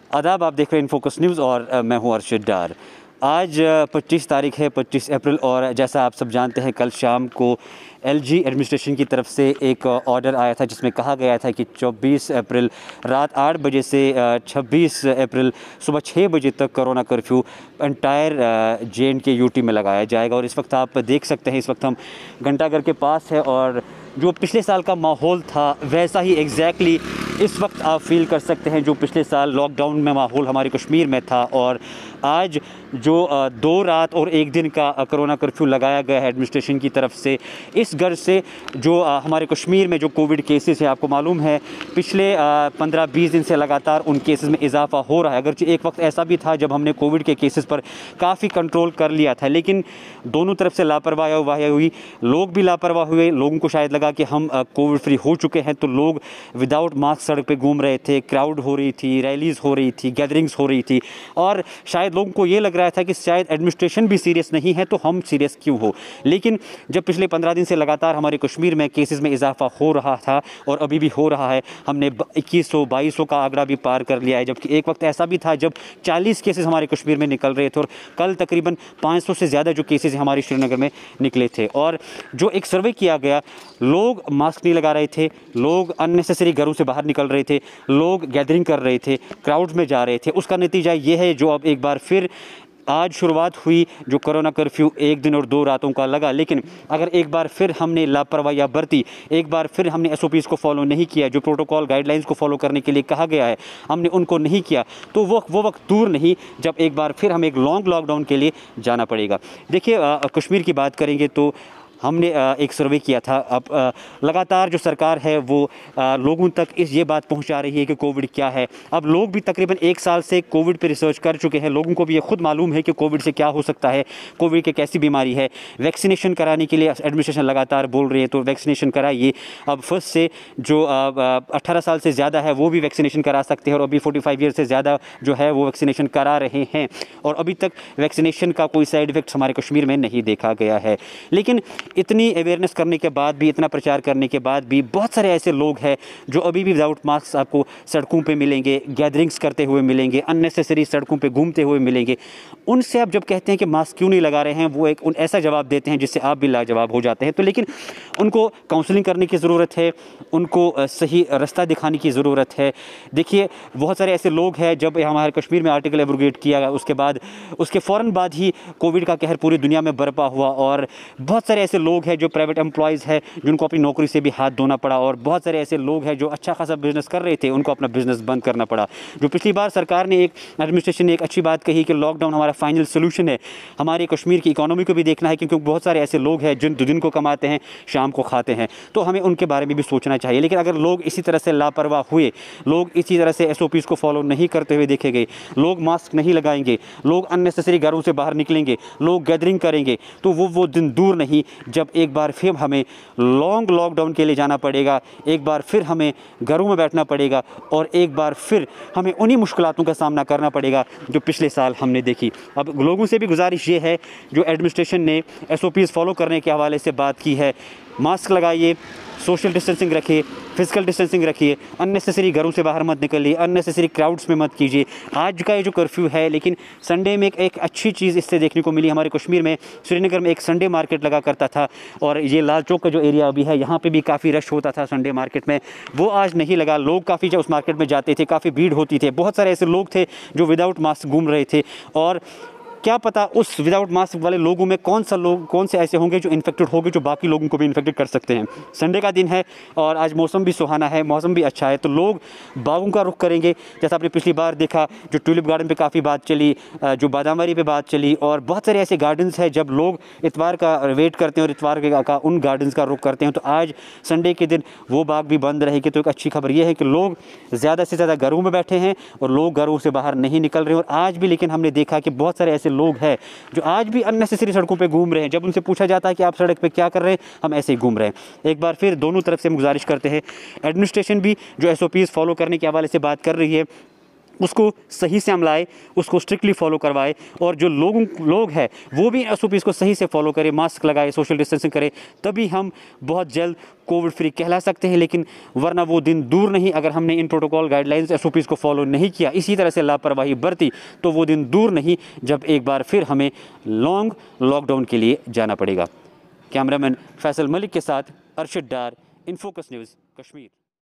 आदाब, आप देख रहे हैं इनफोकस न्यूज़ और मैं हूं अरशद डार। आज 25 तारीख है, 25 अप्रैल, और जैसा आप सब जानते हैं कल शाम को एलजी एडमिनिस्ट्रेशन की तरफ से एक ऑर्डर आया था जिसमें कहा गया था कि 24 अप्रैल रात 8 बजे से 26 अप्रैल सुबह 6 बजे तक corona curfew entire JNK UT में लगाया जाएगा। और इस वक्त आप देख सकते हैं, इस वक्त हम घंटाघर के पास है और जो पिछले साल का माहौल था वैसा ही एग्जैक्टली इस वक्त आप फील कर सकते हैं जो पिछले साल लॉकडाउन में माहौल हमारे कश्मीर में था। और आज जो 2 रात और 1 दिन का कोरोना कर्फ्यू लगाया गया है एडमिनिस्ट्रेशन की तरफ से, इस गर्ज से जो हमारे कश्मीर में जो कोविड केसेस है, आपको मालूम है पिछले 15-20 दिन से लगातार उन केसेस में इजाफा हो रहा है। अगरचे एक वक्त ऐसा भी था जब हमने कोविड के केसेस पर काफ़ी कंट्रोल कर लिया था, लेकिन दोनों तरफ से लापरवाही हुई, लोग भी लापरवाह हुए। लोगों को शायद लगा कि हम कोविड फ्री हो चुके हैं, तो लोग विदाउट मास्क सड़क पे घूम रहे थे, क्राउड हो रही थी, रैलीज़ हो रही थी, गैदरिंग्स हो रही थी, और शायद लोगों को ये लग रहा था कि शायद एडमिनिस्ट्रेशन भी सीरियस नहीं है तो हम सीरियस क्यों हो। लेकिन जब पिछले 15 दिन से लगातार हमारे कश्मीर में केसेस में इजाफा हो रहा था और अभी भी हो रहा है, हमने 2100-2200 का आंकड़ा भी पार कर लिया है, जबकि एक वक्त ऐसा भी था जब 40 केसेस हमारे कश्मीर में निकल रहे थे और कल तकरीबन 500 से ज़्यादा जो केसेस हमारे श्रीनगर में निकले थे। और जो एक सर्वे किया गया, लोग मास्क नहीं लगा रहे थे, लोग अननेसेसरी घरों से बाहर निकल रहे थे, लोग गैदरिंग कर रहे थे, क्राउड्स में जा रहे थे। उसका नतीजा ये है जो अब एक बार फिर आज शुरुआत हुई जो कोरोना कर्फ्यू 1 दिन और 2 रातों का लगा, लेकिन अगर एक बार फिर हमने लापरवाही बरती, एक बार फिर हमने SOPs को फॉलो नहीं किया, जो प्रोटोकॉल गाइडलाइंस को फॉलो करने के लिए कहा गया है हमने उनको नहीं किया, तो वो वक्त दूर नहीं जब एक बार फिर हमें एक लॉन्ग लॉकडाउन के लिए जाना पड़ेगा। देखिए, कश्मीर की बात करेंगे तो हमने एक सर्वे किया था। अब लगातार जो सरकार है वो लोगों तक ये बात पहुंचा रही है कि कोविड क्या है। अब लोग भी तकरीबन 1 साल से कोविड पे रिसर्च कर चुके हैं, लोगों को भी ये खुद मालूम है कि कोविड से क्या हो सकता है, कोविड की कैसी बीमारी है। वैक्सीनेशन कराने के लिए एडमिनिस्ट्रेशन लगातार बोल रही है, तो वैक्सीनेशन कराइए। अब फर्स्ट से जो 18 साल से ज़्यादा है वो भी वैक्सीनेशन करा सकते हैं, और अभी 45 ईयर से ज़्यादा जो है वो वैक्सीनेशन करा रहे हैं, और अभी तक वैक्सीनेशन का कोई साइड इफेक्ट हमारे कश्मीर में नहीं देखा गया है। लेकिन इतनी अवेयरनेस करने के बाद भी, इतना प्रचार करने के बाद भी बहुत सारे ऐसे लोग हैं जो अभी भी विदाउट मास्क आपको सड़कों पे मिलेंगे, गैदरिंग्स करते हुए मिलेंगे, अननेसेसरी सड़कों पे घूमते हुए मिलेंगे। उनसे आप जब कहते हैं कि मास्क क्यों नहीं लगा रहे हैं, वो एक ऐसा जवाब देते हैं जिससे आप भी लाजवाब हो जाते हैं। तो लेकिन उनको काउंसलिंग करने की ज़रूरत है, उनको सही रास्ता दिखाने की ज़रूरत है। देखिए, बहुत सारे ऐसे लोग हैं, जब हमारे कश्मीर में आर्टिकल एब्रोगेट किया गया उसके फ़ौरन बाद ही कोविड का कहर पूरी दुनिया में बरपा हुआ, और बहुत सारे ऐसे लोग हैं जो प्राइवेट एम्प्लॉयज़ हैं जिनको अपनी नौकरी से भी हाथ धोना पड़ा, और बहुत सारे ऐसे लोग हैं जो अच्छा खासा बिजनेस कर रहे थे, उनको अपना बिजनेस बंद करना पड़ा। जो पिछली बार सरकार ने एडमिनिस्ट्रेशन ने एक अच्छी बात कही कि लॉकडाउन हमारा फाइनल सोल्यूशन है, हमारे कश्मीर की इकोनॉमी को भी देखना है, क्योंकि बहुत सारे ऐसे लोग हैं जिन दिन को कमाते हैं शाम को खाते हैं, तो हमें उनके बारे में भी सोचना चाहिए। लेकिन अगर लोग इसी तरह से लापरवाह हुए, लोग इसी तरह से SOPs को फॉलो नहीं करते हुए देखे गए, लोग मास्क नहीं लगाएंगे, लोग अननेसेसरी घरों से बाहर निकलेंगे, लोग गैदरिंग करेंगे, तो वो दिन दूर नहीं जब एक बार फिर हमें लॉन्ग लॉकडाउन के लिए जाना पड़ेगा, एक बार फिर हमें घरों में बैठना पड़ेगा, और एक बार फिर हमें उन्हीं मुश्किलातों का सामना करना पड़ेगा जो पिछले साल हमने देखी। अब लोगों से भी गुजारिश ये है, जो एडमिनिस्ट्रेशन ने SOPs फॉलो करने के हवाले से बात की है, मास्क लगाइए, सोशल डिस्टेंसिंग रखिए, फिजिकल डिस्टेंसिंग रखिए, अननेसेसरी घरों से बाहर मत निकलिए, अननेसेसरी क्राउड्स में मत कीजिए। आज का ये जो कर्फ्यू है, लेकिन संडे में एक अच्छी चीज़ इससे देखने को मिली। हमारे कश्मीर में श्रीनगर में एक संडे मार्केट लगा करता था, और ये लाल चौक का जो एरिया अभी है यहाँ पे भी काफ़ी रश होता था संडे मार्केट में, वो आज नहीं लगा। लोग काफ़ी जब उस मार्केट में जाते थे काफ़ी भीड़ होती थी, बहुत सारे ऐसे लोग थे जो विदाउट मास्क घूम रहे थे, और क्या पता उस विदाउट मास्क वाले लोगों में कौन से ऐसे होंगे जो इन्फेक्टेड होंगे, जो बाकी लोगों को भी इन्फेक्टेड कर सकते हैं। संडे का दिन है और आज मौसम भी सुहाना है, मौसम भी अच्छा है, तो लोग बागों का रुख करेंगे। जैसा आपने पिछली बार देखा, जो ट्यूलिप गार्डन पे काफ़ी बात चली, जो बादामवारी पे बात चली, और बहुत सारे ऐसे गार्डन्स हैं जब लोग इतवार का वेट करते हैं और इतवार का उन गार्डन्स का रुख करते हैं। तो आज संडे के दिन वो बाग भी बंद रहेगी। तो एक अच्छी खबर ये है कि लोग ज़्यादा से ज़्यादा घरों में बैठे हैं और लोग घरों से बाहर नहीं निकल रहे हैं। और आज भी लेकिन हमने देखा कि बहुत सारे ऐसे लोग हैं जो आज भी अननेसेसरी सड़कों पे घूम रहे हैं। जब उनसे पूछा जाता है कि आप सड़क पे क्या कर रहे हैं, हम ऐसे ही घूम रहे हैं। एक बार फिर दोनों तरफ से हम गुजारिश करते हैं, एडमिनिस्ट्रेशन भी जो SOPs फॉलो करने के हवाले से बात कर रही है, उसको सही से अमलाए, उसको स्ट्रिक्टली फॉलो करवाए, और जो लोग हैं वो भी SOPs को सही से फॉलो करें, मास्क लगाए, सोशल डिस्टेंसिंग करें, तभी हम बहुत जल्द कोविड फ्री कहला सकते हैं। लेकिन वरना वो दिन दूर नहीं, अगर हमने इन प्रोटोकॉल गाइडलाइंस SOPs को फॉलो नहीं किया, इसी तरह से लापरवाही बरती, तो वो दिन दूर नहीं जब एक बार फिर हमें लॉन्ग लॉकडाउन के लिए जाना पड़ेगा। कैमरामैन फैसल मलिक के साथ अरशद डार, इनफोकस न्यूज़ कश्मीर।